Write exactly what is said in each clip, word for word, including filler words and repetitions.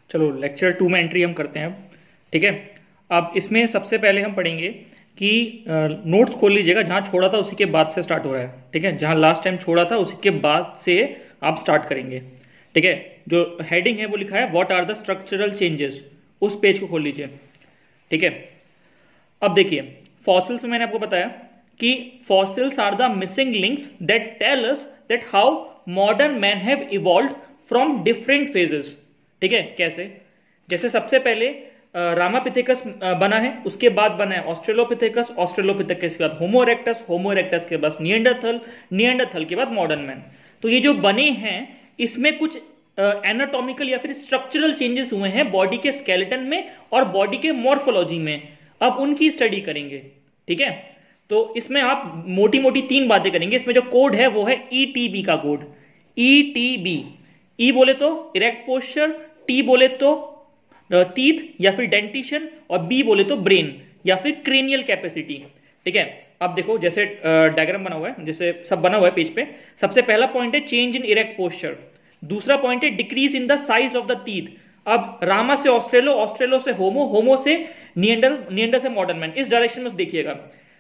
चलो lecture to में entry हम करते हैं। ठीक है, अब इसमें सबसे पहले हम पढ़ेंगे कि नोट्स खोल लीजिएगा, जहां छोड़ा था उसी के बाद से स्टार्ट हो रहा है। ठीक है, जहां लास्ट टाइम छोड़ा था उसी के बाद से आप स्टार्ट करेंगे। ठीक है, जो हेडिंग है वो लिखा है what are the structural changes, उस पेज को खोल लीजिए। ठीक है, अब देखिए फॉसिल्स में मैंने आपको बताया कि fossils are the missing links that tell us that how modern man have evolved from different phases. ठीक है, कैसे? जैसे सबसे पहले रामापिथेकस बना है, उसके बाद बना है ऑस्ट्रेलोपिथेकस, ऑस्ट्रेलोपिथेकस के बाद होमो इरेक्टस, होमो इरेक्टस के बाद निएंडरथल, निएंडरथल के बाद मॉडर्न मैन। तो ये जो बने हैं इसमें कुछ एनाटॉमिकल या फिर स्ट्रक्चरल चेंजेस हुए हैं बॉडी के स्केलेटन में और बॉडी के मॉर्फोलॉजी में। अब उनकी स्टडी करेंगे। ठीक है, तो इसमें आप मोटी मोटी तीन बातें करेंगे। इसमें जो कोड है वो है ई टी बी का code. E T B, E बोले तो इरेक्ट पोस्चर, टी बोले तो टीथ या फिर डेंटिशन, और बी बोले तो ब्रेन या फिर क्रेनियल कैपेसिटी। ठीक है, अब देखो जैसे डायग्राम बना हुआ है, जैसे सब बना हुआ है पेज पे। सबसे पहला पॉइंट है चेंज इन इरेक्ट पोस्चर, दूसरा पॉइंट है decrease in the size of the teeth. अब रामा से ऑस्ट्रेलो, ऑस्ट्रेलो से होमो, होमो से निएंडर, निएंडर से मॉडर्न मैन। इस डायरेक्शन में देखिएगा,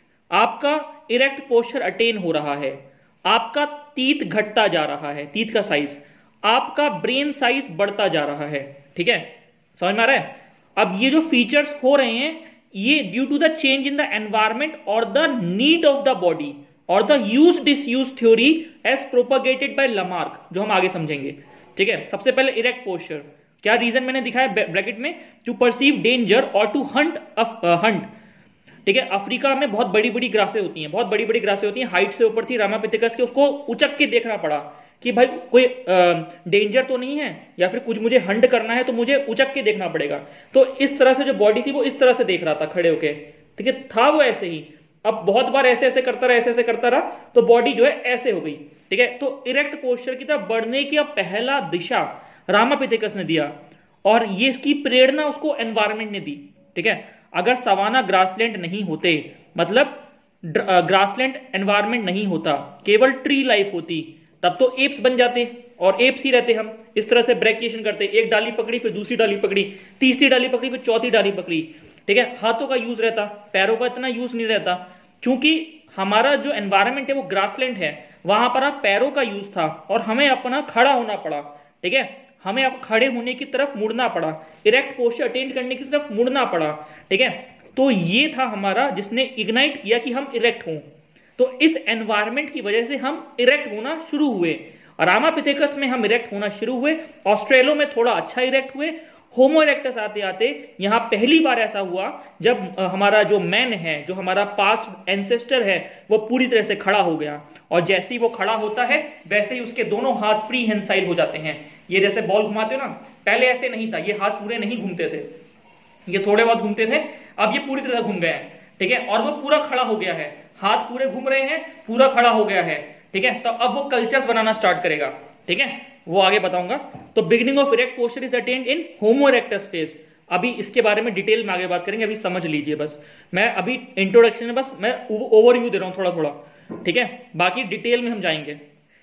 आपका इरेक्ट पोस्चर अटेन हो रहा है, आपका टीथ घटता जा रहा है, टीथ का साइज, आपका ब्रेन साइज बढ़ता जा रहा है। ठीक है, समझ में आ रहा है? अब ये जो फीचर्स हो रहे हैं ये due to the change in the environment और the need of the body और the use disuse theory as propagated by Lamarck, जो हम आगे समझेंगे। ठीक है, सबसे पहले इरेक्ट पोस्चर, क्या रीजन मैंने दिखाया ब्रैकेट में, टू परसीव डेंजर और टू हंट हंट। ठीक है, अफ्रीका में बहुत बड़ी बड़ी ग्रासें होती हैं, बहुत बड़ी बड़ी ग्रासें होती हैं, हाइट से ऊपर थी रामापिथेकस के, उसको उचक के देखना पड़ा कि भाई कोई डेंजर तो नहीं है या फिर कुछ मुझे हंट करना है तो मुझे उचक के देखना पड़ेगा। तो इस तरह से जो बॉडी थी वो इस तरह से देख रहा था खड़े होके। ठीक है, था वो ऐसे ही। अब बहुत बार ऐसे ऐसे करता रहा, ऐसे ऐसे करता रहा तो बॉडी जो है ऐसे हो गई। ठीक है, तो इरेक्ट पोस्चर की तरफ बढ़ने की अब पहला दिशा रामापिथेकस ने दिया और ये इसकी प्रेरणा उसको एनवायरमेंट ने दी। ठीक है, अगर सवाना ग्रासलैंड नहीं होते, मतलब ग्रासलैंड एनवायरमेंट नहीं होता, केवल ट्री लाइफ होती, तब तो एप्स बन जाते और एप्स ही रहते हम। इस तरह से ब्रैकिएशन करते, एक डाली पकड़ी फिर दूसरी डाली पकड़ी, तीसरी डाली पकड़ी फिर चौथी डाली पकड़ी। ठीक है, हाथों का यूज रहता, पैरों का इतना यूज नहीं रहता, क्योंकि हमारा जो एनवायरमेंट है वो ग्रासलैंड है, वहां पर आप पैरों का यूज था और हमें अपना खड़ा होना पड़ा। ठीक है, हमें अब खड़े होने की तरफ मुड़ना पड़ा, इरेक्ट पोस्चर अटेन करने की तरफ मुड़ना पड़ा। ठीक है, तो ये था हमारा जिसने इग्नाइट किया कि हम इरेक्ट हों। तो इस एनवायरमेंट की वजह से हम इरेक्ट होना शुरू हुए। रामापिथेकस में हम इरेक्ट होना शुरू हुए, ऑस्ट्रेलो में थोड़ा अच्छा इरेक्ट हुए, होमो इरेक्टस आते आते यहां पहली बार ऐसा हुआ जब हमारा जो मैन है, जो हमारा पास्ट एंसेस्टर है, वो पूरी तरह से खड़ा हो गया। और जैसे ही वो खड़ा होता है वैसे ही उसके दोनों हाथ फ्री हैंडसाइल हो जाते हैं। ये जैसे बॉल घुमाते हो ना, पहले ऐसे नहीं था, ये हाथ पूरे नहीं घूमते थे, ये थोड़े बहुत घूमते थे, अब ये पूरी तरह घूम गए हैं। ठीक है, और वो पूरा खड़ा हो गया है, हाथ पूरे घूम रहे हैं, पूरा खड़ा हो गया है। ठीक है, तो अब वो कल्चर्स बनाना स्टार्ट करेगा। ठीक है, वो आगे बताऊंगा। तो beginning of erect posture is attained in Homo erectus phase. अभी इसके बारे में डिटेल में आगे बात करेंगे, अभी समझ लीजिए बस। मैं अभी इंट्रोडक्शन में बस मैं ओवरव्यू दे रहा हूं थोड़ा थोड़ा। ठीक है, बाकी डिटेल में हम जाएंगे।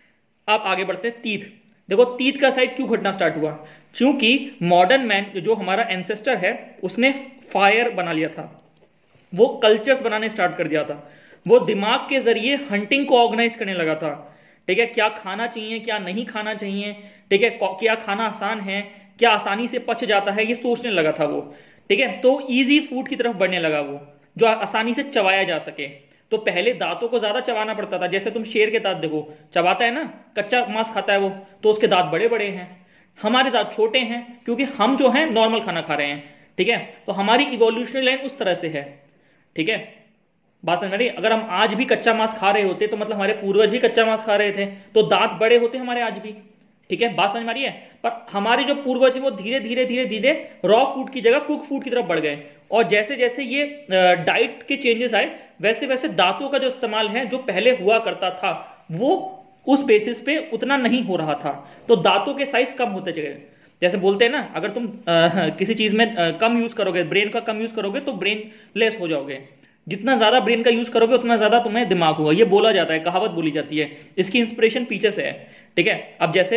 अब आगे बढ़ते हैं तीथ। देखो तीथ का साइड क्यों घटना स्टार्ट हुआ, क्योंकि मॉडर्न मैन जो हमारा एंसेस्टर है उसने फायर बना लिया था, वो कल्चर्स बनाने स्टार्ट कर दिया था, वो दिमाग के जरिए हंटिंग को ऑर्गेनाइज करने लगा था। ठीक है, क्या खाना चाहिए क्या नहीं खाना चाहिए, ठीक है, क्या खाना आसान है, क्या आसानी से पच जाता है, ये सोचने लगा था वो। ठीक है, तो इजी फूड की तरफ बढ़ने लगा वो, जो आसानी से चबाया जा सके। तो पहले दांतों को ज्यादा चबाना पड़ता था, जैसे तुम शेर के दांत देखो, चबाता है ना, कच्चा मांस खाता है वो, तो उसके दांत बड़े बड़े हैं, हमारे दांत छोटे हैं क्योंकि हम जो है नॉर्मल खाना खा रहे हैं। ठीक है, तो हमारी इवोल्यूशनरी लाइन उस तरह से है। ठीक है, बात समझ रही? अगर हम आज भी कच्चा मांस खा रहे होते तो मतलब हमारे पूर्वज भी कच्चा मांस खा रहे थे, तो दांत बड़े होते हमारे आज भी। ठीक है, बात समझ में आ रही है? पर हमारे जो पूर्वज है वो धीरे धीरे धीरे धीरे रॉ फूड की जगह कुक फूड की तरफ बढ़ गए, और जैसे जैसे ये डाइट के चेंजेस आए वैसे वैसे दांतों का जो इस्तेमाल है जो पहले हुआ करता था वो उस बेसिस पे उतना नहीं हो रहा था, तो दांतों के साइज कम होते गए। जैसे बोलते हैं ना, अगर तुम आ, किसी चीज में आ, कम यूज करोगे, ब्रेन का कम यूज करोगे तो ब्रेन लेस हो जाओगे, जितना ज्यादा ब्रेन का यूज करोगे उतना ज्यादा तुम्हें दिमाग होगा, ये बोला जाता है, कहावत बोली जाती है, इसकी इंस्पिरेशन पीछे से है। ठीक है, अब जैसे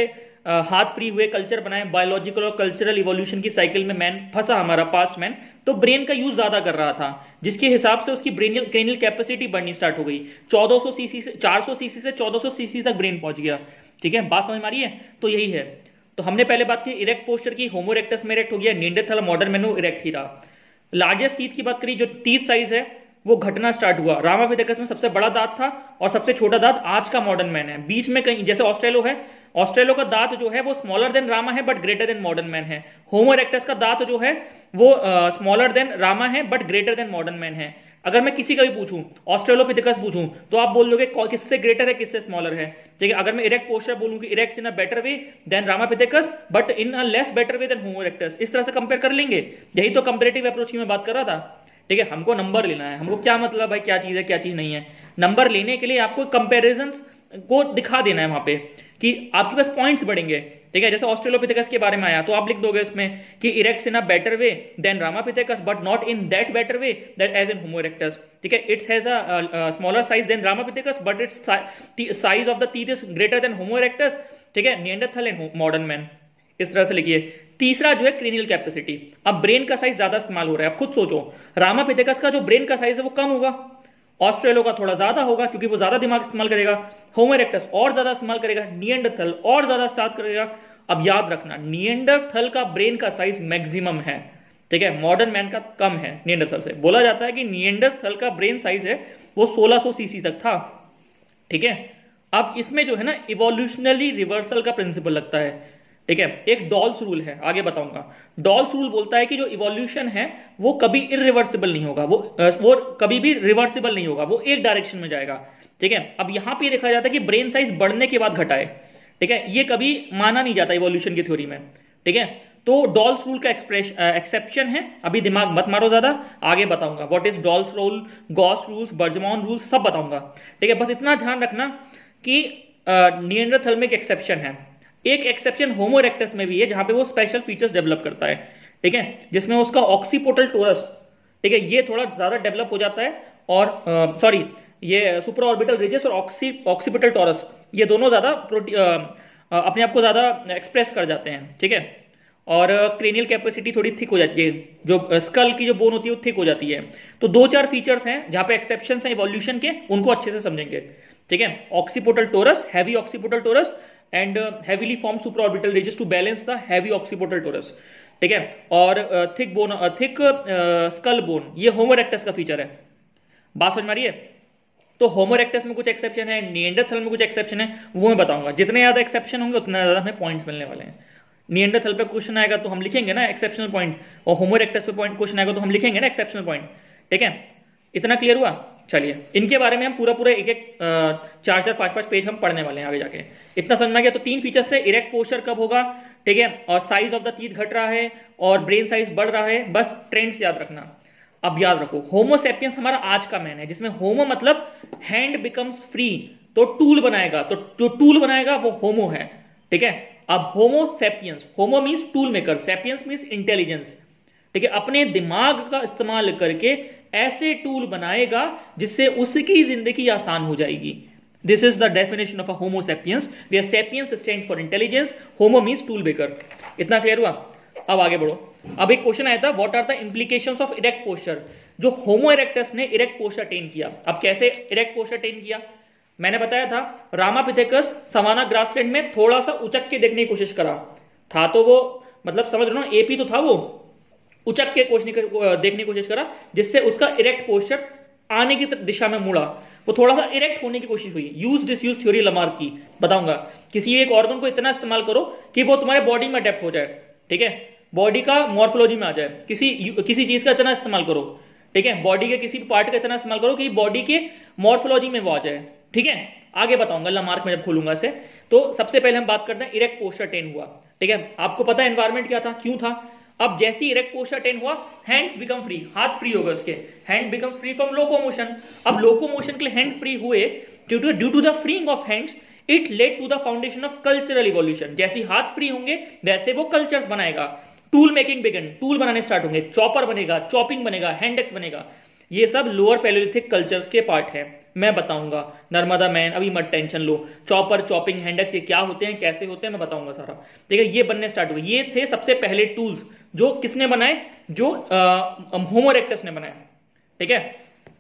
अ, हाथ फ्री हुए, कल्चर बनाए, बायोलॉजिकल और कल्चरल इवोल्यूशन की साइकिल में मैन फंसा, हमारा पास्ट मैन, तो ब्रेन का यूज ज्यादा कर रहा था, जिसके हिसाब से उसकी ब्रेनियल क्रेनियल कैपेसिटी बढ़नी स्टार्ट हो गई। चौदह सौ सीसी से चार सौ सीसी से चौदह सौ सीसी तक ब्रेन पहुंच गया। ठीक है, बात समझ में आ रही है? तो यही है। तो हमने पहले बात की इरेक्ट पोस्चर की, होमो इरेक्टस में इरेक्ट हो गया, निएंडरथल मॉडर्न मैन इरेक्ट ही रहा। लार्जेस्ट टीथ की बात करी, जो टीथ साइज है वो घटना स्टार्ट हुआ। रामापिथेकस में सबसे बड़ा दांत था और सबसे छोटा दांत आज का मॉडर्न मैन है। बीच में कहीं जैसे ऑस्ट्रेलो है, ऑस्ट्रेलो का दांत जो है वो स्मॉलर देन रामा है but greater than modern man है। होमो इरेक्टस का दांत जो है वो स्मॉलर देन रामा है but greater than modern man है। अगर मैं किसी का भी पूछूं, ऑस्ट्रेलोपिथेकस पूछूं, तो आप बोल दोगे किससे ग्रेटर है किससे स्मॉलर है। ठीक है, अगर मैं इरेक्ट पोस्चर बोलूं कि erects in a better way than Ramapithecus but in a less better way than Homo erectus, इस तरह से कंपेयर कर लेंगे। यही तो कंपेरेटिव अप्रोच की मैं बात कर रहा था। ठीक है, हमको नंबर लेना है। हमको क्या मतलब भाई, क्या चीज है क्या चीज नहीं है। नंबर लेने के लिए आपको कंपेरिजन को दिखा देना है वहां पे कि आपके पास पॉइंट्स बढ़ेंगे। ठीक है, जैसे ऑस्ट्रेलोपिथेकस के बारे में आया तो आप लिख दोगे इसमें कि erects in a better way than Ramapithecus but not in that better way that as in Homo erectus. ठीक है, it's has a smaller size than Ramapithecus but its size of the teeth is greater than Homo erectus. ठीक है, Neanderthal and modern man, इस तरह से लिखिए। तीसरा जो है क्रेनियल कैपेसिटी। अब ब्रेन का साइज ज्यादा इस्तेमाल हो रहा है। अब खुद सोचो, रामापिथेकस का जो ब्रेन का साइज है वो कम होगा, ऑस्ट्रेलो का थोड़ा ज्यादा होगा क्योंकि वो ज्यादा दिमाग इस्तेमाल करेगा, होमो इरेक्टस और ज्यादा इस्तेमाल करेगा, निएंडरथल और ज्यादा स्टार्ट करेगा। अब याद रखना, निएंडरथल का ब्रेन का साइज मैक्सिमम है। ठीक है, मॉडर्न मैन का कम है निएंडरथल से। बोला जाता है कि निएंडरथल का ब्रेन साइज है वो सोलह सौ सीसी तक था। ठीक है, अब इसमें जो है ना इवोल्यूशनरी रिवर्सल का प्रिंसिपल लगता है। ठीक है, एक डॉल्स रूल है, आगे बताऊंगा। डॉल्स रूल बोलता है कि जो इवोल्यूशन है वो कभी इरिवर्सिबल नहीं होगा, वो वो कभी भी रिवर्सिबल नहीं होगा, वो एक डायरेक्शन में जाएगा। ठीक है, अब यहां पे देखा जाता है कि ब्रेन साइज बढ़ने के बाद घटा है। ठीक है, ये कभी माना नहीं जाता इवोल्यूशन की थ्योरी में। ठीक है, तो डॉल्स रूल का एक्सप्रेस एक्सेप्शन है। अभी दिमाग मत मारो ज्यादा, आगे बताऊंगा what is Dollo's rule, Gause's rules, Bergmann rules सब बताऊंगा। ठीक है, बस इतना ध्यान रखना कि निएंडरथल में एक एक्सेप्शन है। एक एक्सेप्शन होमो इरेक्टस में भी है जहां पे वो स्पेशल फीचर्स डेवलप करता है। ठीक है, जिसमें उसका ऑक्सीपोटल टोरस, ठीक है, ये थोड़ा ज्यादा डेवलप हो जाता है। और सॉरी ये सुपर ऑर्बिटल रिजेस और ऑक्सी ऑक्सीपिटल टोरस ये दोनों ज्यादा अपने आप को ज्यादा एक्सप्रेस कर जाते हैं। ठीक है, और क्रेनियल कैपेसिटी थोड़ी थिक हो जाती है, जो स्कल की जो बोन होती है वो थिक हो जाती है। तो दो चार फीचर्स हैं जहां पे एक्सेप्शंस हैं इवोल्यूशन के, उनको अच्छे से समझेंगे। ठीक है, occipital torus, heavy occipital torus and heavily form super orbital ridges to balance the heavy occipital torus. ठीक है, और thick bone, thick skull bone, ये होमो इरेक्टस का फीचर है। बात समझ में आ रही है? तो होमो इरेक्टस में कुछ एक्सेप्शन है, निएंडरथल में कुछ एक्सेप्शन है, वो मैं बताऊंगा। जितने ज्यादा एक्सेप्शन होंगे उतना ज्यादा हमें पॉइंट्स मिलने वाले हैं। निएंडरथल पे क्वेश्चन आएगा तो हम लिखेंगे ना एक्सेप्शनल पॉइंट, और होमो इरेक्टस पे पॉइंट क्वेश्चन आएगा तो हम लिखेंगे ना एक्सेप्शनल पॉइंट। ठीक है, इतना क्लियर हुआ? चलिए, इनके बारे में हम पूरा पूरा एक एक चार चार पांच पांच पेज हम पढ़ने वाले हैं आगे जाके। इतना समझ में आ गया? तो तीन फीचर से इरेक्ट पोस्चर कब होगा, ठीक है, और साइज ऑफ द टीथ घट रहा है और ब्रेन साइज बढ़ रहा है, बस ट्रेंड्स याद रखना। अब याद रखो, होमो सेपियंस हमारा आज का मैन है, जिसमें होमो मतलब हैंड बिकम्स फ्री, तो टूल बनाएगा, तो जो टूल बनाएगा वो होमो है। ठीक है, अब Homo sapiens, Homo means tool maker, sapiens means intelligence. ठीक है, अपने दिमाग का इस्तेमाल करके ऐसे टूल बनाएगा जिससे उसकी जिंदगी आसान हो जाएगी। This is the definition of a Homo sapiens, where sapiens stand for intelligence, Homo means tool maker. इतना क्लियर हुआ? अब आगे बढ़ो। अब एक क्वेश्चन आया था, what are the implications of erect posture, जो होमो इरेक्टस ने इरेक्ट पोस्चर अटेन किया। अब कैसे इरेक्ट पोस्चर अटेन किया? मैंने बताया था, रामापिथेकस सवाना ग्रासलैंड में थोड़ा सा उचक के देखने की कोशिश करा था, तो वो मतलब समझ रहे हो, एपी तो था, वो उचक के देखने की कोशिश करा, जिससे उसका इरेक्ट पोस्चर आने की दिशा में मुड़ा, वो थोड़ा सा इरेक्ट होने की कोशिश हुई। यूज डिसयूज थ्योरी लमार्क की बताऊंगा। किसी एक ऑर्गन को इतना इस्तेमाल करो कि वो तुम्हारे बॉडी में अडेप्ट हो जाए। ठीक है, बॉडी का मॉर्फोलॉजी में आ जाए। किसी किसी चीज का इतना इस्तेमाल करो, ठीक है, बॉडी के किसी पार्ट का इतना इस्तेमाल करो कि बॉडी के मॉर्फोलॉजी में वो आ जाए। ठीक है, आगे बताऊंगा लमार्क में जब खोलूंगा इसे। तो सबसे पहले हम बात करते हैं इरेक्ट पोस्चर अटेन हुआ। ठीक है, आपको पता है एनवायरमेंट क्या था, क्यों था? अब जैसे ही इरेक्ट पोस्चर अटेन हुआ, हैंड्स बिकम फ्री, हाथ फ्री हो गए उसके, hand becomes free from locomotion. अब लोकोमोशन के लिए हैंड फ्री हुए, due to due to the freeing of hands it led to the foundation of cultural evolution. जैसे हाथ फ्री होंगे वैसे वो कल्चर्स बनाएगा, टूल मेकिंग बिगन, टूल बनाने स्टार्ट होंगे, चॉपर बनेगा, चॉपिंग बनेगा, हैंड एक्स बनेगा। ये सब लोअर पैलियोलिथिक कल्चर्स के पार्ट है। मैं बताऊंगा। नर्मदा मैन, अभी मत टेंशन लो। चॉपर, चॉपिंग हैंडक्स, ये क्या होते हैं, कैसे होते हैं, मैं बताऊंगा सारा। ठीक है, ये बनने स्टार्ट हुए। ये थे सबसे पहले टूल्स जो किसने बनाए, जो होमो इरेक्टस ने बनाए। ठीक है,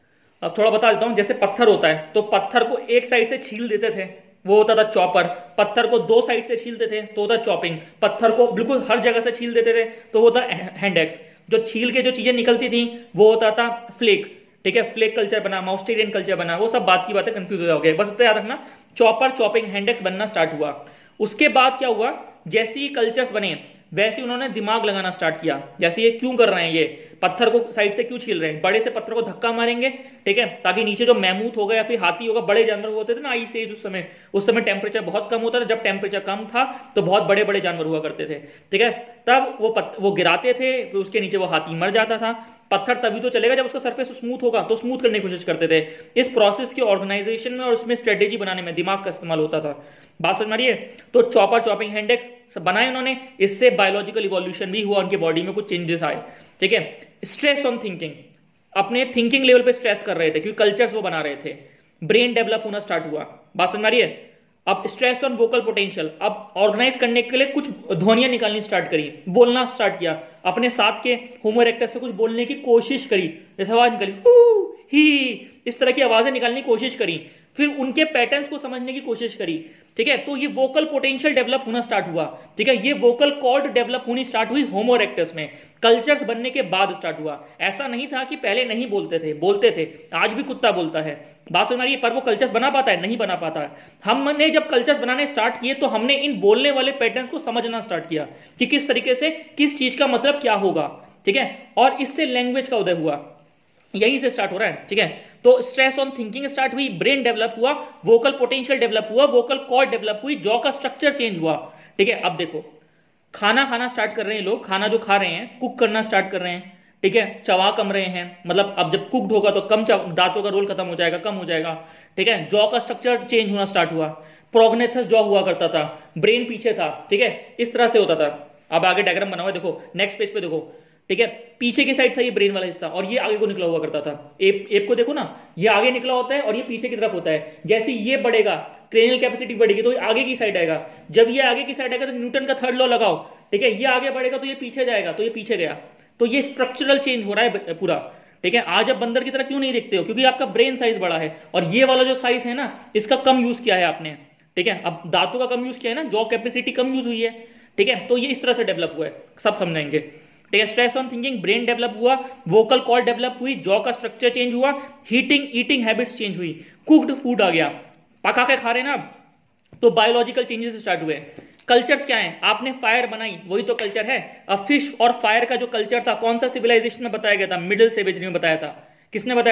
अब थोड़ा बता देता हूं। जैसे पत्थर होता है तो पत्थर को एक साइड से छील देते थे, वो होता था चॉपर। पत्थर को दो साइड से छीलते थे तो होता चॉपिंग। पत्थर को बिल्कुल हर जगह से छील देते थे तो होता हैंडएक्स। जो छील के जो चीजें निकलती थी वो होता था फ्लेक। ठीक है, फ्लेक कल्चर बना, माउस्टेरियन कल्चर बना, वो सब बात की बातें कंफ्यूज हो जाओगे, बस इतना याद रखना। चॉपर, चॉपिंग, हैंडएक्स बनना स्टार्ट हुआ। उसके बाद क्या हुआ, जैसे ही कल्चर्स बने वैसे उन्होंने दिमाग लगाना स्टार्ट किया। जैसे ये क्यों कर रहे हैं, ये पत्थर को साइड से क्यों छील रहे हैं, बड़े से पत्थर को धक्का मारेंगे, ठीक है, ताकि नीचे जो मैमूथ होगा या फिर हाथी होगा, बड़े जानवर होते थे ना आइस एज उस समय, उस समय टेम्परेचर बहुत कम होता था। जब टेम्परेचर कम था तो बहुत बड़े बड़े जानवर हुआ करते थे। ठीक है, तब वो पत, वो गिराते थे, फिर उसके नीचे वो हाथी मर जाता था। पत्थर तभी तो चलेगा जब उसका सरफेस स्मूथ होगा, तो स्मूथ करने की कोशिश करते थे। इस प्रोसेस के ऑर्गेनाइजेशन में और उसमें स्ट्रेटेजी बनाने में दिमाग का इस्तेमाल होता था। बात समझ में आ रही है? तो चॉपर, चॉपिंग हैंडएक्स बनाए उन्होंने, इससे बायोलॉजिकल इवोल्यूशन भी हुआ, उनके बॉडी में कुछ चेंजेस आए। ठीक है, स्ट्रेस ऑन थिंकिंग, अपने थिंकिंग लेवल पे स्ट्रेस कर रहे थे क्योंकि कल्चर्स वो बना रहे थे। ब्रेन डेवलप होना स्टार्ट हुआ। बात समझ में आ रही है? अब स्ट्रेस ऑन वोकल पोटेंशियल, अब ऑर्गेनाइज करने के लिए कुछ ध्वनियां निकालनी स्टार्ट करी, बोलना स्टार्ट किया, अपने साथ के होमो इरेक्टस से कुछ बोलने की कोशिश करी, जैसे आवाज निकली हू ही, इस तरह की आवाजें निकालने की कोशिश करी, फिर उनके पैटर्न्स को समझने की कोशिश करी। ठीक है, तो ये वोकल पोटेंशियल डेवलप होना स्टार्ट हुआ। ठीक है, ये वोकल कॉर्ड डेवलप होनी स्टार्ट हुई होमो इरेक्टस में, कल्चर्स बनने के बाद स्टार्ट हुआ। ऐसा नहीं था कि पहले नहीं बोलते थे, बोलते थे। आज भी कुत्ता बोलता है, बात समझ रही है, पर वो कल्चर्स बना पाता है, नहीं बना पाता है। हमने जब कल्चर्स बनाने स्टार्ट किए तो हमने इन बोलने वाले पैटर्न्स को समझना स्टार्ट किया कि किस तरीके से किस चीज का मतलब क्या होगा। ठीक है, और इससे लैंग्वेज का उदय हुआ, यहीं से स्टार्ट हो रहा है। ठीक है, तो स्ट्रेस ऑन थिंकिंग स्टार्ट हुई, ब्रेन डेवलप हुआ, वोकल पोटेंशियल डेवलप हुआ, वोकल कॉर्ड डेवलप हुई, जॉ का स्ट्रक्चर चेंज हुआ। ठीक है, अब देखो खाना खाना स्टार्ट कर रहे हैं लोग, खाना जो खा रहे हैं कुक करना स्टार्ट कर रहे हैं। ठीक है, चबा कम रहे हैं, मतलब अब जब कुकड होगा तो कम दांतों का रोल खत्म हो जाएगा, कम हो जाएगा। ठीक है, जॉ का स्ट्रक्चर चेंज होना स्टार्ट हुआ, प्रोग्नेथस जॉ हुआ करता था, ब्रेन पीछे था। ठीक है, इस तरह से होता था। अब आगे डायग्राम बना हुआ है, देखो नेक्स्ट पेज पे देखो। ठीक है, पीछे की साइड था ये ब्रेन वाला हिस्सा और ये आगे को निकला हुआ करता था। एप एप को देखो ना, ये आगे निकला होता है और ये पीछे की तरफ होता है। जैसे ये बढ़ेगा, क्रेनियल कैपेसिटी बढ़ेगी तो ये आगे की साइड आएगा। जब ये आगे की साइड आएगा तो न्यूटन का थर्ड लॉ लगाओ। ठीक है, ये आगे बढ़ेगा तो ये पीछे जाएगा, तो ये पीछे गया। तो ये स्ट्रक्चरल चेंज हो रहा है पूरा। ठीक है, आज आप बंदर की तरह क्यों नहीं देखते हो? क्योंकि आपका ब्रेन साइज बड़ा है और ये वाला जो साइज है ना, इसका कम यूज किया है आपने। ठीक है, अब दांतों का कम यूज किया है ना, जॉ कैपेसिटी कम यूज हुई है। ठीक है, तो ये इस तरह से डेवलप हुआ है, सब समझाएंगे। ठीक है, stress on thinking, brain develop हुआ, वोकल कॉर्ड डेवलप हुई, जॉ का स्ट्रक्चर चेंज हुआ, हीटिंग ईटिंग हैबिट्स चेंज हुई, कुक्ड फूड आ गया, पका के खा रहे ना अब, तो बायोलॉजिकल चेंजेस स्टार्ट हुए। कल्चर्स क्या है? आपने फायर बनाई, वही तो कल्चर है। अब फिश और फायर का जो कल्चर था, कौन सा सिविलाइजेशन में बताया गया था? मिडिल सेवेजरी में बताया था। किसने बताया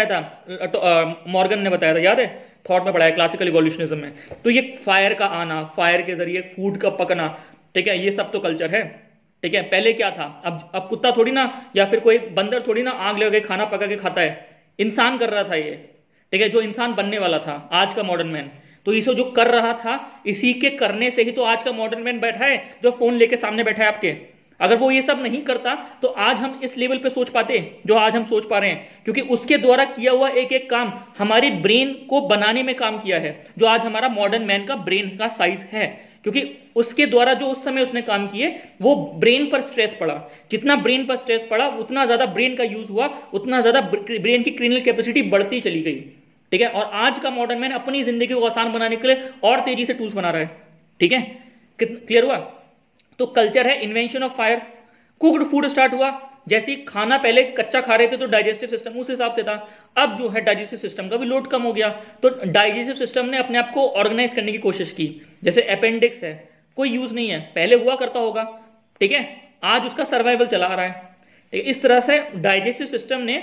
था? मॉर्गन ने बताया था, याद है? थॉट में पढ़ा है, क्लासिकल इवोल्यूशनिज्म में। तो ये फायर का आना, फायर के जरिए फूड का पकना, ठीक है, ये सब तो कल्चर है। ठीक है, पहले क्या था? अब अब कुत्ता थोड़ी ना या फिर कोई बंदर थोड़ी ना आग लगा के खाना पका के खाता है, इंसान कर रहा था ये। ठीक है, जो इंसान बनने वाला था, आज का मॉडर्न मैन, तो इसे जो कर रहा था, इसी के करने से ही तो आज का मॉडर्न मैन बैठा है, जो फोन लेके सामने बैठा है आपके। अगर वो ये सब नहीं करता तो आज हम इस लेवल पे सोच पाते जो आज हम सोच पा रहे हैं, क्योंकि उसके द्वारा किया हुआ एक एक काम हमारी ब्रेन को बनाने में काम किया है, जो आज हमारा मॉडर्न मैन का ब्रेन का साइज है। क्योंकि उसके द्वारा जो उस समय उसने काम किए, वो ब्रेन पर स्ट्रेस पड़ा। जितना ब्रेन पर स्ट्रेस पड़ा उतना ज्यादा ब्रेन का यूज हुआ, उतना ज्यादा ब्रेन की क्रिमिनल कैपेसिटी बढ़ती चली गई। ठीक है, और आज का मॉडर्न मैन अपनी जिंदगी को आसान बनाने के लिए और तेजी से टूल्स बना रहा है। ठीक है, क्लियर हुआ? तो कल्चर है invention of fire, cooked food start हुआ। जैसे खाना पहले कच्चा खा रहे थे तो डाइजेस्टिव सिस्टम उस हिसाब से था, अब जो है डाइजेस्टिव सिस्टम का भी लोड कम हो गया, तो डाइजेस्टिव सिस्टम ने अपने आप को ऑर्गेनाइज करने की कोशिश की। जैसे अपेंडिक्स है, कोई यूज नहीं है, पहले हुआ करता होगा। ठीक है, आज उसका सर्वाइवल चला आ रहा है। इस तरह से डाइजेस्टिव सिस्टम ने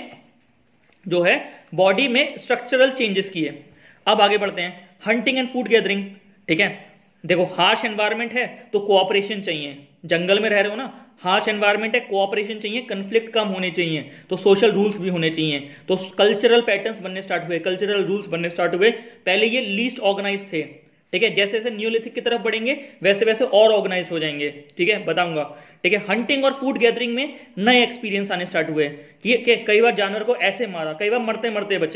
जो है बॉडी में स्ट्रक्चरल चेंजेस किए। अब आगे बढ़ते हैं, हंटिंग एंड फूड गैदरिंग। ठीक है, देखो हार्श एनवायरमेंट है तो कोऑपरेशन चाहिए, जंगल में रह रहे हो ना, हार्श एनवायरमेंट है, कोऑपरेशन चाहिए, कन्फ्लिक्ट कम होने चाहिए, तो सोशल रूल्स भी होने चाहिए। तो कल्चरल पैटर्न्स बनने स्टार्ट हुए, कल्चरल रूल्स बनने स्टार्ट हुए। पहले ये लीस्ट ऑर्गेनाइज थे। ठीक है, जैसे जैसे न्यूलिथिक की तरफ बढ़ेंगे वैसे वैसे और ऑर्गेनाइज हो जाएंगे। ठीक है, बताऊंगा। ठीक है, हंटिंग और फूड गैदरिंग में नए एक्सपीरियंस आने स्टार्ट हुए कि, कि कई बार जानवर को ऐसे मारा, कई बार मरते मरते बचे।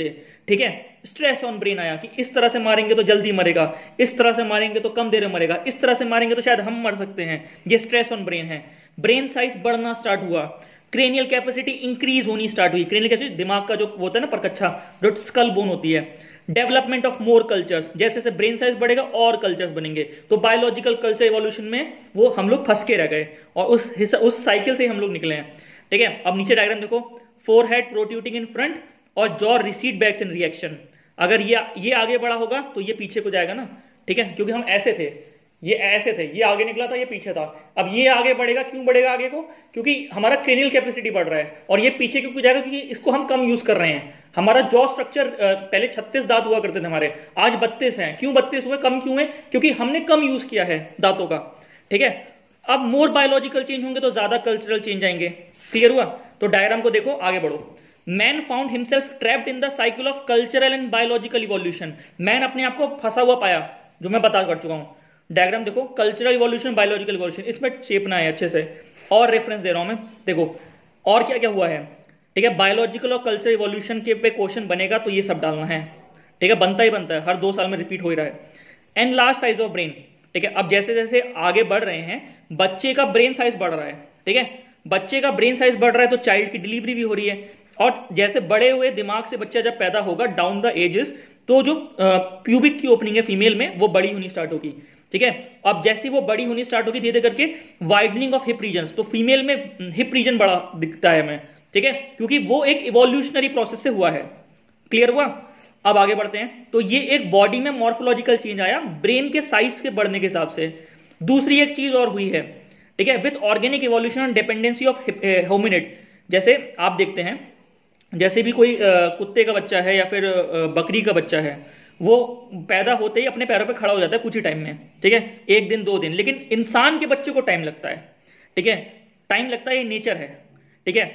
ठीक है। स्ट्रेस ऑन ब्रेन आया कि इस तरह से मारेंगे तो जल्दी मरेगा, इस तरह से मारेंगे तो कम देर में मरेगा, इस तरह से मारेंगे तो शायद हम मर सकते हैं, ये स्ट्रेस ऑन ब्रेन है। ब्रेन साइज बढ़ना स्टार्ट हुआ, क्रेनियल कैपेसिटी इंक्रीज होनी स्टार्ट हुई। क्रेनियल कैपेसिटी दिमाग का जो होता है ना परकच्छा, जो स्कल बोन होती है। डेवलपमेंट ऑफ मोर कल्चर्स, जैसे जैसे ब्रेन साइज बढ़ेगा और कल्चर्स बनेंगे, तो बायोलॉजिकल कल्चर इवोल्यूशन में वो हम लोग फंस के रह गए और उस हिस्सा उस साइकिल से हम लोग निकले हैं, ठीक है। अब नीचे डायग्राम देखो, फोरहेड प्रोट्रूडिंग इन फ्रंट और jaw recede backs in reaction. अगर ये ये आगे बढ़ा होगा तो ये पीछे को जाएगा ना, ठीक है, क्योंकि हम ऐसे थे, ये ऐसे थे, ये आगे निकला था, ये पीछे था। अब ये आगे बढ़ेगा, क्यों बढ़ेगा आगे को? क्योंकि हमारा क्रेनियल कैपेसिटी बढ़ रहा है, और ये पीछे क्यों जाएगा? क्योंकि इसको हम कम यूज कर रहे हैं। हमारा जॉ स्ट्रक्चर पहले छत्तीस दांत हुआ करते थे हमारे, आज बत्तीस हैं। क्यों बत्तीस हुए, कम क्यों है? क्योंकि हमने कम यूज किया है दांतों का, ठीक है। अब मोर बायोलॉजिकल चेंज होंगे तो ज्यादा कल्चरल चेंज आएंगे। क्लियर हुआ? तो डायग्राम को देखो, आगे बढ़ो। Man found himself trapped in the cycle of cultural and biological evolution. Man अपने आप को फंसा हुआ पाया, जो मैं बता कर चुका हूं। डायग्राम देखो, कल्चरल इवोल्यूशन, बायोलॉजिकल इवोल्यूशन, इसमें चेपना है अच्छे से, और रेफरेंस दे रहा हूं मैं। देखो और क्या क्या हुआ है, ठीक है। बायोलॉजिकल और कल्चरल इवोल्यूशन के पे क्वेश्चन बनेगा तो ये सब डालना है, ठीक है। बनता ही बनता है, हर दो साल में रिपीट हो ही रहा है। And large size of brain, ठीक है। अब जैसे जैसे आगे बढ़ रहे हैं, बच्चे का ब्रेन साइज बढ़ रहा है, ठीक है। बच्चे का ब्रेन साइज बढ़ रहा है तो चाइल्ड की डिलीवरी भी हो रही है, और जैसे बड़े हुए दिमाग से बच्चा जब पैदा होगा डाउन द एजेस, तो जो प्यूबिक की ओपनिंग है फीमेल में वो बड़ी होनी स्टार्ट होगी, ठीक है। अब जैसे वो बड़ी होनी स्टार्ट होगी धीरे धीरे करके वाइडनिंग ऑफ हिप रीजन, तो फीमेल में हिप रीजन बड़ा दिखता है हमें, ठीक है, क्योंकि वो एक इवोल्यूशनरी प्रोसेस से हुआ है। क्लियर हुआ? अब आगे बढ़ते हैं। तो ये एक बॉडी में मॉर्फोलॉजिकल चेंज आया ब्रेन के साइज के बढ़ने के हिसाब से। दूसरी एक चीज और हुई है, ठीक है, with organic evolution and dependency of hominid. जैसे आप देखते हैं, जैसे भी कोई कुत्ते का बच्चा है या फिर बकरी का बच्चा है, वो पैदा होते ही अपने पैरों पे खड़ा हो जाता है कुछ ही टाइम में, ठीक है, एक दिन दो दिन। लेकिन इंसान के बच्चे को टाइम लगता है, ठीक है, टाइम लगता है, ये नेचर है, ठीक है।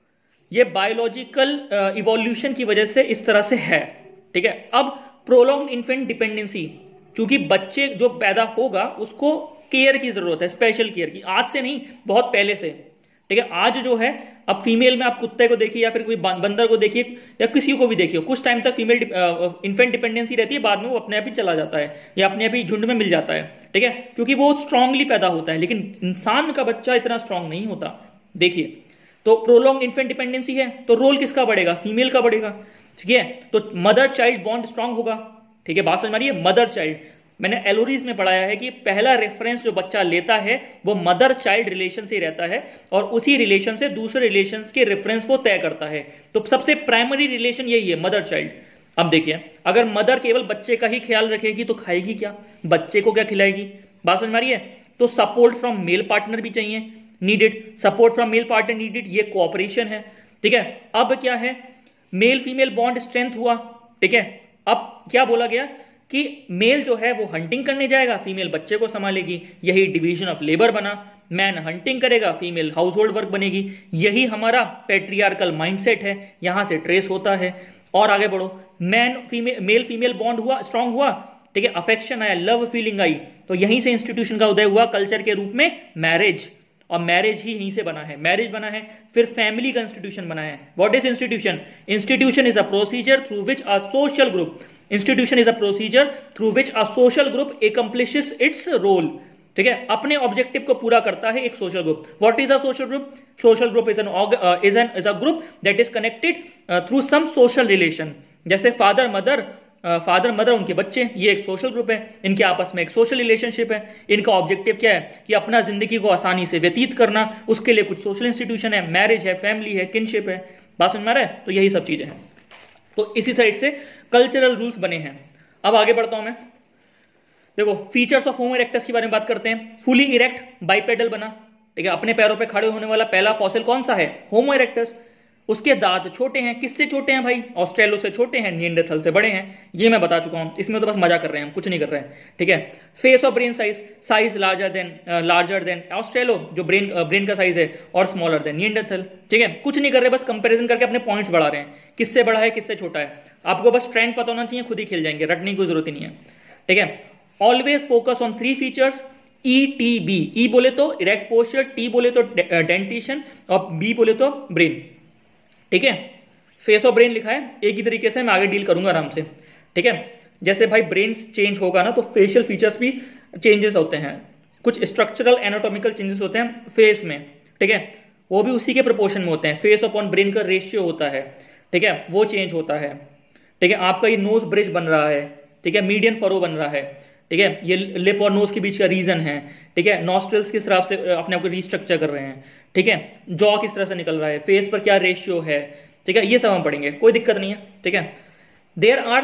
ये बायोलॉजिकल इवोल्यूशन की वजह से इस तरह से है, ठीक है। अब प्रोलॉन्ग्ड इन्फेंट डिपेंडेंसी, क्योंकि बच्चे जो पैदा होगा उसको केयर की जरूरत है, स्पेशल केयर की, आज से नहीं बहुत पहले से, ठीक है। आज जो है, अब फीमेल में आप कुत्ते को देखिए या फिर कोई बंदर को देखिए या किसी को भी देखिए, कुछ टाइम तक फीमेल इन्फेंट डिपेंडेंसी रहती है, बाद में वो अपने आप ही चला जाता है या अपने आप ही झुंड में मिल जाता है, ठीक है, क्योंकि वो स्ट्रांगली पैदा होता है। लेकिन इंसान का बच्चा इतना स्ट्रांग नहीं होता। देखिए, तो प्रोलॉन्ग इन्फेंट डिपेंडेंसी है तो रोल किसका बढ़ेगा? फीमेल का बढ़ेगा, ठीक है। तो मदर चाइल्ड बॉन्ड स्ट्रांग होगा, ठीक है। बात समझ मारिए, मदर चाइल्ड, मैंने एलोरीज में पढ़ाया है कि पहला रेफरेंस जो बच्चा लेता है वो मदर चाइल्ड रिलेशन से ही रहता है, और उसी रिलेशन से दूसरे रिलेशन के रेफरेंस को तय करता है। तो सबसे प्राइमरी रिलेशन यही है, मदर चाइल्ड। अब देखिए, अगर मदर केवल बच्चे का ही ख्याल रखेगी तो खाएगी क्या? बच्चे को क्या खिलाएगी? बात समझ मारिए। तो सपोर्ट फ्रॉम मेल पार्टनर भी चाहिए, needed, support from male partner needed, ये कोऑपरेशन है, ठीक है। अब क्या है, मेल फीमेल बॉन्ड स्ट्रेंथ हुआ, ठीक है। अब क्या बोला गया कि मेल जो है वो हंटिंग करने जाएगा, फीमेल बच्चे को संभालेगी, यही डिवीजन ऑफ लेबर बना। मैन हंटिंग करेगा, फीमेल हाउस होल्ड वर्क बनेगी, यही हमारा पेट्रियार्कल माइंडसेट है, यहां से ट्रेस होता है। और आगे बढ़ो, man female male female bond हुआ, स्ट्रांग हुआ, ठीक है, अफेक्शन आया, लव फीलिंग आई, तो यहीं से इंस्टीट्यूशन का उदय हुआ कल्चर के रूप में, मैरिज, और मैरिज ही यहीं से बना है, मैरिज बना है। फिर फैमिली का इंस्टीट्यूशन बना है। What is institution? Institution is a procedure through which a social group institution is a procedure through which a social group accomplishes its role, ठीक है, अपने ऑब्जेक्टिव को पूरा करता है एक social group. What is a social group? Social group is an is an is a group that is connected through some social relation. जैसे father mother, father mother उनके बच्चे, ये एक सोशल ग्रुप है, इनके आपस में एक सोशल रिलेशनशिप है। इनका ऑब्जेक्टिव क्या है कि अपना जिंदगी को आसानी से व्यतीत करना, उसके लिए कुछ सोशल इंस्टीट्यूशन है, मैरिज है, फैमिली है, किनशिप है। बात समझ में आ रहा है? तो यही सब चीजें हैं। तो इसी साइड से कल्चरल रूल्स बने हैं। अब आगे बढ़ता हूं मैं। देखो, फीचर्स ऑफ होमो इरेक्टस के बारे में बात करते हैं। फुली इरेक्ट बाइपेडल बना, ठीक है, अपने पैरों पे खड़े होने वाला पहला फॉसिल कौन सा है? Homo erectus. उसके दांत छोटे हैं, किससे छोटे हैं भाई? ऑस्ट्रेलो से छोटे हैं, निएंडरथल से बड़े हैं, ये मैं बता चुका हूं, इसमें तो बस मजा कर रहे हैं हम, कुछ नहीं कर रहे हैं, ठीक है। फेस और brain size, size larger than larger than Australo, जो ब्रेन ब्रेन का साइज है, और स्मॉलर देन निएंडरथल, ठीक है। कुछ नहीं कर रहे, बस कंपैरिजन करके अपने पॉइंट्स बढ़ा रहे हैं, किससे बड़ा है किससे छोटा है। आपको बस ट्रेंड पता होना चाहिए, खुद ही खेल जाएंगे, रटने की जरूरत ही नहीं है, ठीक है। Always focus on three features, E T B, E बोले तो इरेक्ट पोस्चर, टी बोले तो डेंटिशन, और बी बोले तो ब्रेन, ठीक है। फेस ऑफ ब्रेन लिखा है, एक ही तरीके से मैं आगे डील करूंगा आराम से, ठीक है। जैसे भाई ब्रेन चेंज होगा ना तो फेशियल फीचर्स भी चेंजेस होते हैं, कुछ स्ट्रक्चरल एनाटॉमिकल चेंजेस होते हैं फेस में, ठीक है, वो भी उसी के प्रोपोर्शन में होते हैं। फेस अपॉन ब्रेन का रेशियो होता है, ठीक है, वो चेंज होता है, ठीक है। आपका ये नोज ब्रिज बन रहा है, ठीक है, मीडियन फरो बन रहा है, ठीक है, ये लिप और नोज के बीच का रीजन है, ठीक है, नॉस्ट्रल्स किस तरह से अपने आप को रिस्ट्रक्चर कर रहे हैं, ठीक है, जॉ किस तरह से निकल रहा है, फेस पर क्या रेशियो है, ठीक है, ये सब हम पढ़ेंगे, कोई दिक्कत नहीं है, ठीक है। There are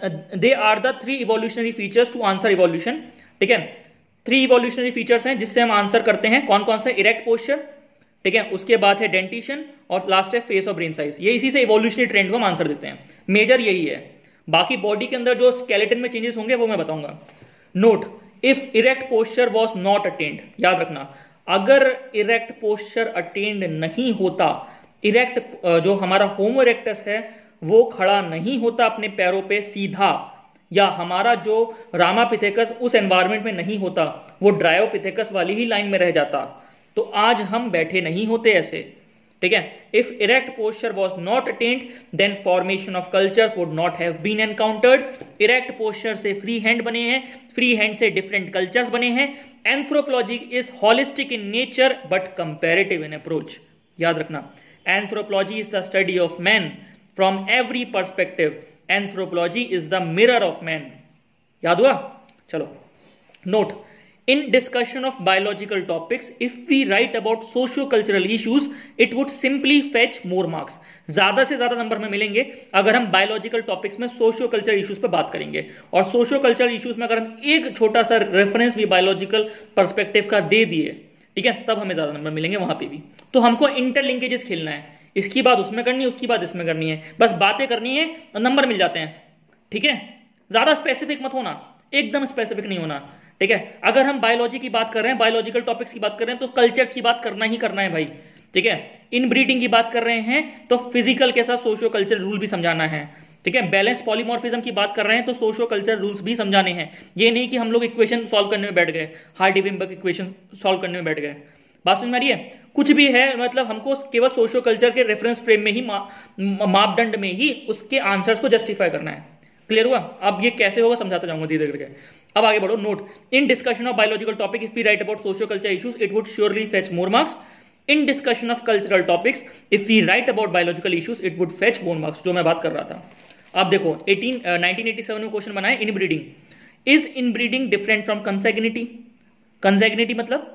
they are the three evolutionary features to answer evolution, ठीक है। थ्री इवोल्यूशनरी फीचर्स हैं जिससे हम आंसर करते हैं, कौन कौन से? इरेक्ट पोस्चर, ठीक है, उसके बाद है डेंटिशन और लास्ट है फेस और ब्रेन साइज। ये इसी से इवोल्यूशनरी ट्रेंड को हम आंसर देते हैं, मेजर यही है। बाकी बॉडी के अंदर जो स्केलेटन में चेंजेस होंगे वो मैं बताऊंगा। Note, if erect posture was not attained, याद रखना, अगर इरेक्ट पोस्चर अटेन्ड नहीं होता, इरेक्ट जो हमारा होमो इरेक्टस है वो खड़ा नहीं होता अपने पैरों पे सीधा, या हमारा जो रामापिथेकस उस एनवायरमेंट में नहीं होता, वो ड्रायोपिथेकस वाली ही लाइन में रह जाता, तो आज हम बैठे नहीं होते ऐसे, ठीक है। If erect posture was not attained then formation of cultures would not have been encountered. Erect posture से फ्री हैंड बने हैं, फ्री हैंड से डिफरेंट कल्चर्स बने हैं। Anthropology is holistic in nature but comparative in approach, याद रखना। Anthropology is the study of man from every perspective. Anthropology is the mirror of man, याद हुआ? चलो, note, in discussion of biological topics, if we write about socio-cultural issues, it would simply fetch more marks. ज्यादा से ज्यादा number में मिलेंगे अगर हम बायोलॉजिकल टॉपिक्स में सोशियो कल्चर इश्यूज पे बात करेंगे, और सोशियो कल्चर इश्यूज में अगर हम एक छोटा सा रेफरेंस भी बायोलॉजिकल पर्सपेक्टिव का दे दिए, ठीक है, तब हमें ज्यादा नंबर मिलेंगे वहां पे भी। तो हमको इंटरलिंकेजेस खेलना है, इसकी बात उसमें करनी है, उसकी बात इसमें करनी है, बस बातें करनी है, नंबर मिल जाते हैं, ठीक है। ज्यादा स्पेसिफिक मत होना, एकदम स्पेसिफिक नहीं होना, ठीक है। अगर हम बायोलॉजी की बात कर रहे हैं, बायोलॉजिकल टॉपिक्स की बात कर रहे हैं, तो कल्चर्स की बात करना ही करना है भाई, ठीक है। इन ब्रीडिंग की बात कर रहे हैं तो फिजिकल के साथ सोशियो कल्चर रूल भी समझाना है, ठीक है। बैलेंस पॉलीमॉर्फिज्म की बात कर रहे हैं तो सोशियो कल्चर रूल्स भी समझाने हैं। ये नहीं कि हम लोग इक्वेशन सॉल्व करने में बैठ गए, हार्डी-वेइनबर्ग इक्वेशन सॉल्व करने में बैठ गए। बात समझ में आ रही है? कुछ भी है, मतलब हमको केवल सोशियो कल्चर के रेफरेंस फ्रेम में ही, मा, मापदंड में ही उसके आंसर्स को जस्टिफाई करना है। क्लियर हुआ? अब ये कैसे होगा समझाता जाऊंगा धीरे धीरे करके। अब आगे बढ़ो। Note, in discussion of biological topic if we write about socio culture issues it would surely fetch more marks. In discussion of cultural topics if we write about biological issues it would fetch more marks, जो मैं बात कर रहा था। अब देखो, nineteen eighty seven में question बनाया, inbreeding is inbreeding different from consanguinity. Consanguinity मतलब,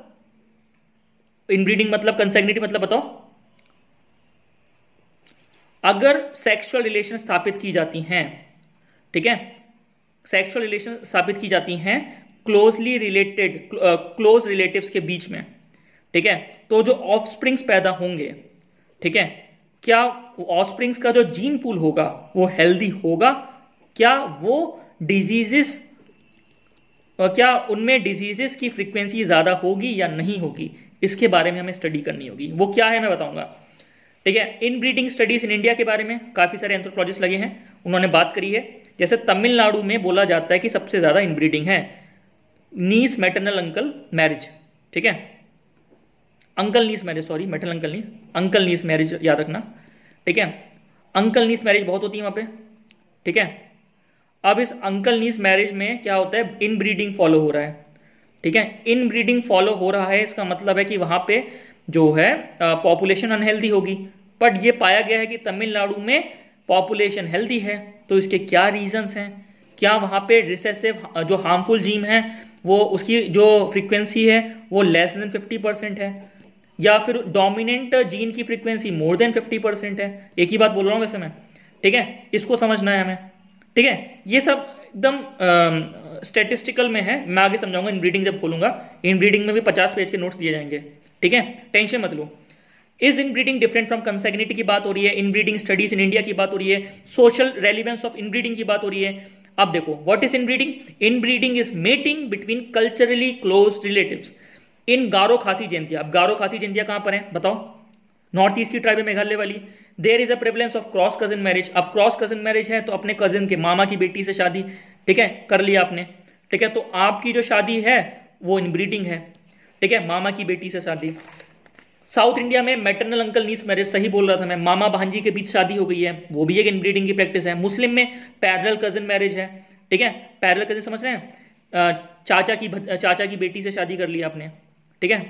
इन ब्रीडिंग मतलब, कंसैग्निटी मतलब बताओ। अगर सेक्सुअल रिलेशन स्थापित की जाती हैं, ठीक है, सेक्सुअल रिलेशन स्थापित की जाती हैं क्लोजली रिलेटेड, क्लोज रिलेटिव्स के बीच में, ठीक है, तो जो ऑफस्प्रिंग्स पैदा होंगे, ठीक है, क्या ऑफस्प्रिंग्स का जो जीन पूल होगा वो हेल्दी होगा? क्या वो डिजीजेस, क्या उनमें डिजीजेस की फ्रीक्वेंसी ज्यादा होगी या नहीं होगी? इसके बारे में हमें स्टडी करनी होगी। वो क्या है मैं बताऊंगा, ठीक है। Inbreeding studies in India के बारे में काफी सारे एंथ्रोपोलॉजिस्ट लगे हैं, उन्होंने बात करी है। जैसे तमिलनाडु में बोला जाता है कि सबसे ज्यादा इनब्रीडिंग है, नीस मैटरनल अंकल मैरिज, ठीक है, uncle niece marriage, sorry maternal uncle niece, uncle niece marriage याद रखना, ठीक है। अंकल नीस मैरिज बहुत होती है वहां पे, ठीक है। अब इस अंकल नीस मैरिज में क्या होता है, इनब्रीडिंग फॉलो हो रहा है, ठीक है। इनब्रीडिंग फॉलो हो रहा है, इसका मतलब है कि वहां पे जो है पॉपुलेशन अनहेल्दी होगी, बट ये पाया गया है कि तमिलनाडु में पॉपुलेशन हेल्दी है। तो इसके क्या रीजंस हैं? क्या वहां पे रिसेसिव जो हार्मफुल जीन है वो, उसकी जो फ्रीक्वेंसी है वो लेस देन फिफ्टी परसेंट है, या फिर डोमिनेंट जीन की frequency more than fifty percent है? एक ही बात बोल रहा हूं वैसे मैं, ठीक है, इसको समझना है हमें, ठीक है। ये सब एकदम स्टेटिस्टिकल में है, मैं आगे समझाऊंगा इनब्रीडिंग जब खोलूंगा। इनब्रीडिंग में भी पचास पेज के नोट्स दिए जाएंगे, ठीक है, टेंशन मत लो। Is inbreeding different from consanguinity की बात हो रही है, इनब्रीडिंग स्टडीज इन इंडिया की बात हो रही है, सोशल रेलिवेंस ऑफ इनब्रीडिंग की बात हो रही है। अब देखो, what is inbreeding? Inbreeding is mating between culturally close relatives in Garo Khasi Jaintia. अब गारो खासी जयंतिया कहां पर है बताओ? नॉर्थ ईस्ट की ट्राइब है, मेघालय वाली। There is a prevalence of cross cousin marriage. अब क्रॉस कजन मैरिज है तो अपने कजिन के मामा की बेटी से शादी, ठीक है, कर लिया आपने, ठीक है, तो आपकी जो शादी है वो इनब्रीडिंग है, ठीक है, मामा की बेटी से शादी। साउथ इंडिया में मैटरनल अंकल नीस मैरिज, सही बोल रहा था मैं, मामा भांजी के बीच शादी हो गई है, वो भी एक इनब्रीडिंग की प्रैक्टिस है। मुस्लिम में पैरेलल कजिन मैरिज है, ठीक है, पैरेलल कजिन समझ रहे हैं, अ, चाचा की भत- चाचा की बेटी से शादी कर लिया आपने, ठीक है,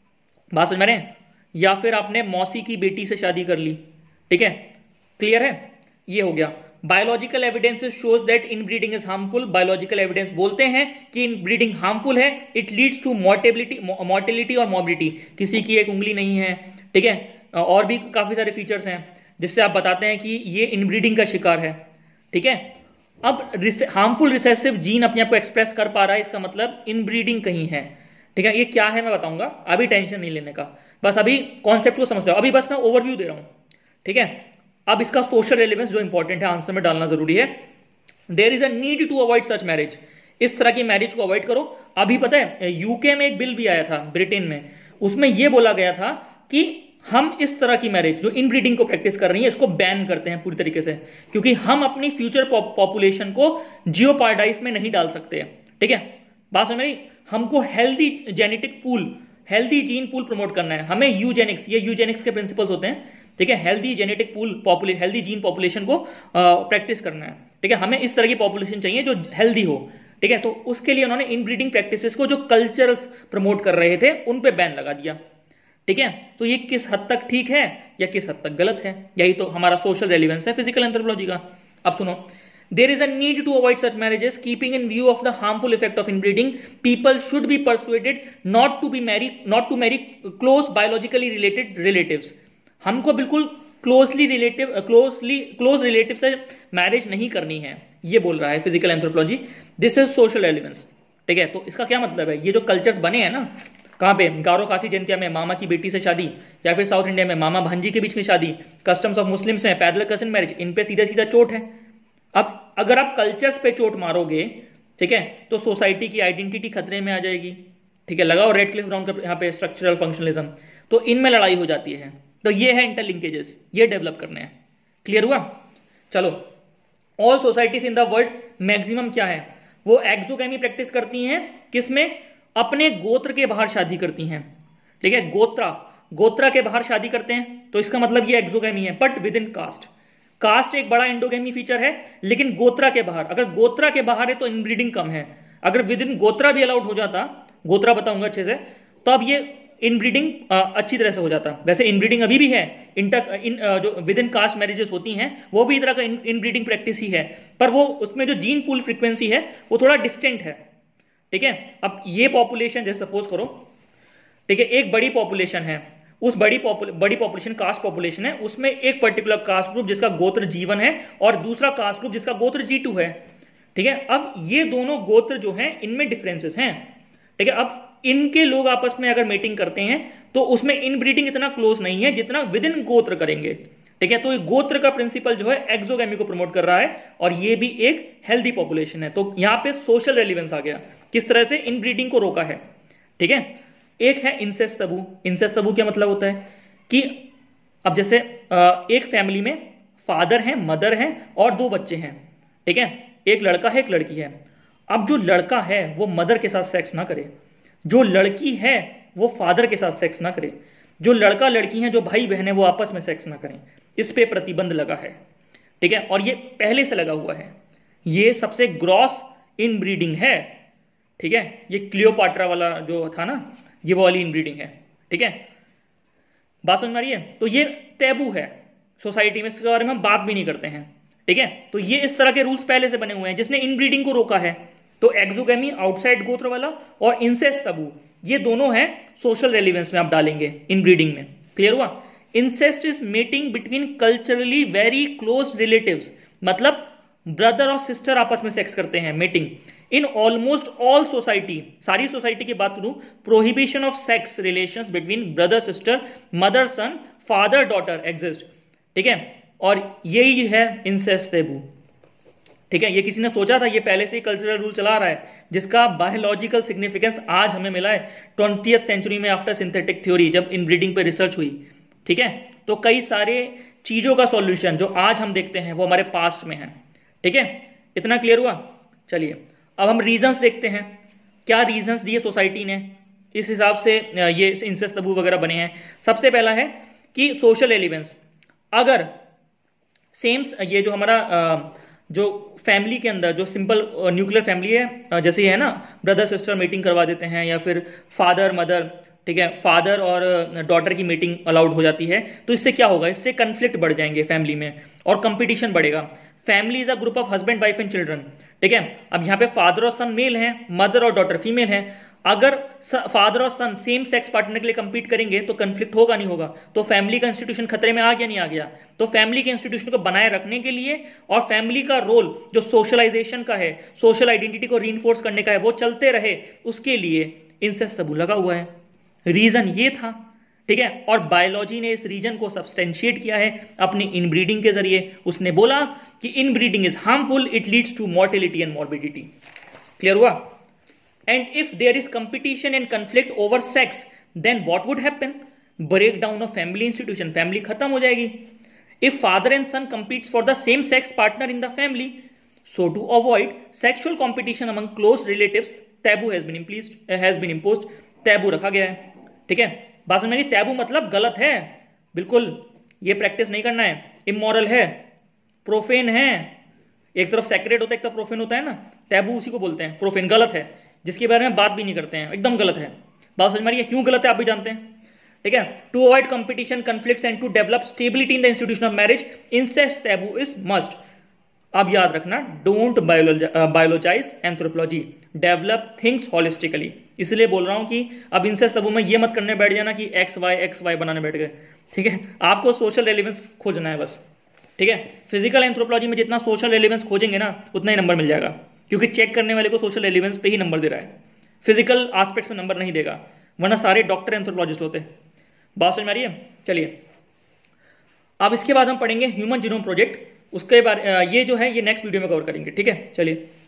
बात समझ में रहे हैं, या फिर आपने मौसी की बेटी से शादी कर ली, ठीक है, क्लियर है, ये हो गया। Biological evidence shows that inbreeding is harmful, biological evidence बोलते हैं कि इनब्रीडिंग हार्मफुल है, it leads to mortability mortality और मॉर्बिलिटी, किसी की एक उंगली नहीं है, ठीक है, और भी काफी सारे फीचर्स हैं जिससे आप बताते हैं कि ये इनब्रीडिंग का शिकार है, ठीक है। अब हार्मफुल रिसेसिव जीन अपने आप को एक्सप्रेस कर पा रहा है, इसका मतलब इनब्रीडिंग कहीं है, ठीक है। ये क्या है मैं बताऊंगा, अभी टेंशन नहीं लेने का, बस अभी कॉन्सेप्ट को समझ जाओ, अभी बस मैं ओवरव्यू दे रहा हूं, ठीक है। अब इसका सोशल रेलेवेंस जो इंपॉर्टेंट है आंसर में डालना जरूरी है। There is a need to avoid such marriage, इस तरह की मैरिज को अवॉइड करो। अभी पता है यूके में एक बिल भी आया था, ब्रिटेन में, उसमें यह बोला गया था कि हम इस तरह की मैरिज जो इनब्रीडिंग को प्रैक्टिस कर रही है इसको बैन करते हैं पूरी तरीके से, क्योंकि हम अपनी फ्यूचर पॉपुलेशन को जियोपार्डाइज में नहीं डाल सकते, ठीक है, बात समझ में, हमको healthy genetic pool, healthy gene pool promote करना है, हमें यूजेनिक्स, ये यूजेनिक्स के प्रिंसिपल्स होते हैं, ठीक है, healthy genetic pool population, healthy gene population को प्रैक्टिस करना है, ठीक है, हमें इस तरह की पॉपुलेशन चाहिए जो हेल्दी हो, ठीक है। तो उसके लिए उन्होंने इनब्रीडिंग प्रैक्टिसेस को जो कल्चरल्स प्रमोट कर रहे थे उन पे बैन लगा दिया, ठीक है। तो ये किस हद तक ठीक है या किस हद तक गलत है, यही तो हमारा सोशल रेलिवेंस है फिजिकल एंथ्रोपोलॉजी का। अब सुनो, there is a need to avoid such marriages keeping in view of the harmful effect of inbreeding, people should be persuaded not to be marry not to marry close biologically related relatives, हमको बिल्कुल closely relative closely close relative से marriage नहीं करनी है, ये बोल रहा है physical anthropology. This is social relevance, ठीक है। तो इसका क्या मतलब है, ये जो कल्चर्स बने हैं ना, कहां पे, गारो खासी जयंतिया में मामा की बेटी से शादी, या फिर साउथ इंडिया में मामा भांजी के बीच में शादी, कस्टम्स ऑफ मुस्लिम्स में पैरेलल कजिन मैरिज, इन पे सीधा सीधा चोट है। अब अगर आप कल्चर्स पे चोट मारोगे, ठीक है, तो सोसाइटी की आइडेंटिटी खतरे में आ जाएगी, ठीक है, लगाओ रेड क्लिफ ब्राउन का यहाँ पे स्ट्रक्चरल फंक्शनलिज्म, तो इनमें लड़ाई हो जाती है। तो ये है इंटरलिंकेजेस, ये डेवलप करने हैं, क्लियर हुआ। चलो, all societies in the world maximum क्या है, वो एक्सोगैमी प्रैक्टिस करती हैं, किसमें, अपने गोत्र के बाहर शादी करती हैं, ठीक है, गोत्रा गोत्रा के बाहर शादी करते हैं, तो इसका मतलब ये एक्सोगैमी है, but within caste. Caste एक बड़ा एंडोगेमी फीचर है, लेकिन गोत्रा के बाहर, अगर गोत्रा के बाहर है तो इनब्रीडिंग कम है, अगर विद इन गोत्रा भी अलाउड हो जाता, गोत्रा बताऊंगा अच्छे से, तो अब ये इनब्रीडिंग अच्छी तरह से हो जाता। वैसे इनब्रीडिंग अभी भी है, इंटर इन जो विद इन कास्ट मैरिजेस होती हैं वो भी तरह का इनब्रीडिंग प्रैक्टिस ही है, पर वो उसमें जो जीन पूल फ्रीक्वेंसी है वो थोड़ा डिस्टेंट है, ठीक है। अब ये पॉपुलेशन जैसे सपोज करो, ठीक है, एक बड़ी पॉपुलेशन है, उस बड़ी बड़ी पॉपुलेशन कास्ट पॉपुलेशन है, उसमें एक पर्टिकुलर कास्ट ग्रुप जिसका गोत्र जीवन है और दूसरा कास्ट ग्रुप जिसका गोत्र जी टू है, ठीक है। अब ये दोनों गोत्र जो हैं इनमें डिफरेंसेस हैं, ठीक है। अब इनके लोग आपस में अगर मीटिंग करते हैं तो उसमें इनब्रीडिंग इतना क्लोज नहीं है जितना विद इन गोत्र करेंगे, ठीक है। तो ये गोत्र का प्रिंसिपल जो है एक्सोगैमी को प्रमोट कर रहा है, और ये भी एक हेल्दी पॉपुलेशन है। तो यहां पे सोशल रेलिवेंस आ गया, किस तरह से इनब्रीडिंग को रोका है, ठीक है। एक है इंसेस्ट तबू। इंसेस्ट तबू क्या मतलब होता है कि अब जैसे एक फैमिली में फादर है, मदर है और दो बच्चे हैं, ठीक है, एक लड़का है एक लड़की है। अब जो लड़का है वो मदर के साथ सेक्स ना करे, जो लड़की है वो फादर के साथ सेक्स ना करे, जो लड़का लड़की है, जो भाई बहन है वो आपस में सेक्स ना करें, इस पे प्रतिबंध लगा है, ठीक है। और ये पहले से लगा हुआ है, ये सबसे ग्रॉस इनब्रीडिंग है, ठीक है। ये क्लियोपाट्रा वाला जो था ना, ये वाली इनब्रीडिंग है, ठीक है, बात समझ में आ रही है। तो ये टैबू है सोसाइटी में, इसके बारे में हम बात भी नहीं करते हैं, ठीक है। तो ये इस तरह के रूल्स पहले से बने हुए हैं जिसने इनब्रीडिंग को रोका है। तो एक्सोगैमी आउटसाइड गोत्र वाला और इंसेस्ट तबू, ये दोनों हैं सोशल रेलिवेंस में आप डालेंगे इनब्रीडिंग में, क्लियर हुआ। Incest is mating between culturally very close relatives, मतलब ब्रदर और सिस्टर आपस में सेक्स करते हैं, mating. In almost all society, सारी सोसाइटी की बात करूं, prohibition of sex relations between brother sister, mother son, father daughter exist, ठीक है। और यही है इंसेस्ट टैबू, ठीक है। ये किसी ने सोचा था, ये पहले से ही कल्चरल रूल चला रहा है जिसका बायोलॉजिकल सिग्निफिकेंस आज हमें मिला है ट्वेंटियथ सेंचुरी में आफ्टर सिंथेटिक थ्योरी, जब इनब्रीडिंग पे रिसर्च हुई, ठीक है। तो कई सारे चीजों का सॉल्यूशन जो आज हम देखते हैं वो हमारे पास्ट में है, ठीक है। इतना क्लियर हुआ। चलिए अब हम रीजंस देखते हैं, क्या रीजंस दिए सोसाइटी ने इस हिसाब से ये इंसेस्ट तबू वगैरह बने हैं। सबसे पहला है कि सोशल एलिमेंट्स, अगर सेम ये जो हमारा जो फैमिली के अंदर जो सिंपल न्यूक्लियर फैमिली है, जैसे है ना ब्रदर सिस्टर मीटिंग करवा देते हैं, या फिर फादर मदर, ठीक है, फादर और डॉटर की मीटिंग अलाउड हो जाती है, तो इससे क्या होगा, इससे कन्फ्लिक्ट बढ़ जाएंगे फैमिली में और कंपटीशन बढ़ेगा। Family is a group of husband wife and children, ठीक है। अब यहाँ पे फादर और सन मेल है, मदर और डॉटर फीमेल है। अगर फादर और सन सेम सेक्स पार्टनर के लिए कंपीट करेंगे तो कंफ्लिक्ट होगा नहीं होगा, तो फैमिली का इंस्टीट्यूशन खतरे में आ गया नहीं आ गया। तो फैमिली के इंस्टीट्यूशन को बनाए रखने के लिए और फैमिली का रोल जो सोशलाइजेशन का है, सोशल आइडेंटिटी को रीइंफोर्स करने का है, वो चलते रहे, उसके लिए इंसेस्ट तबू लगा हुआ है। रीजन ये था, ठीक है। और बायोलॉजी ने इस रीजन को सब्सटेंशिएट किया है अपनी इनब्रीडिंग के जरिए। उसने बोला कि inbreeding is harmful, it leads to mortality and morbidity. Clear हुआ? And if there is competition and conflict over sex, then what would happen? Break down of family institution, family खत्म हो जाएगी। If father and son competes for the same sex partner in the family, so to avoid sexual competition among close relatives, taboo has been implied has been imposed, taboo रखा गया है, ठीक है। बात समझ में? टैबू मतलब गलत है, बिल्कुल ये प्रैक्टिस नहीं करना है, इमोरल है, प्रोफेन है। एक तरफ सैक्रेड होता है, एक तरफ प्रोफेन होता है ना, टैबू उसी को बोलते हैं। प्रोफेन गलत है, जिसके बारे में बात भी नहीं करते हैं, एकदम गलत है। बात समझ में आ रही है? क्यों गलत है आप भी जानते हैं, ठीक है। To avoid competition conflicts and to develop stability in the institution of marriage, incest taboo is must. अब याद रखना, don't biologize anthropology, develop things holistically. इसलिए बोल रहा हूं कि अब इंसेस्ट तबू में ये मत करने बैठ जाना कि एक्स वाई एक्स वाई बनाने बैठ गए, ठीक है। आपको सोशल रेलिवेंस खोजना है बस, ठीक है। फिजिकल एंथ्रोपोलॉजी में जितना सोशल रेलिवेंस खोजेंगे ना, उतना ही नंबर मिल जाएगा, क्योंकि चेक करने वाले को सोशल रेलिवेंस पे ही नंबर दे रहा है, फिजिकल एस्पेक्ट्स में नंबर नहीं देगा, वरना सारे डॉक्टर एंथ्रोपोलॉजिस्ट होते। बात समझ में आ रही है? चलिए, अब इसके बाद हम पढ़ेंगे ह्यूमन जीनोम प्रोजेक्ट। उसके बारे ये जो है ये नेक्स्ट वीडियो में कवर करेंगे, ठीक है। चलिए।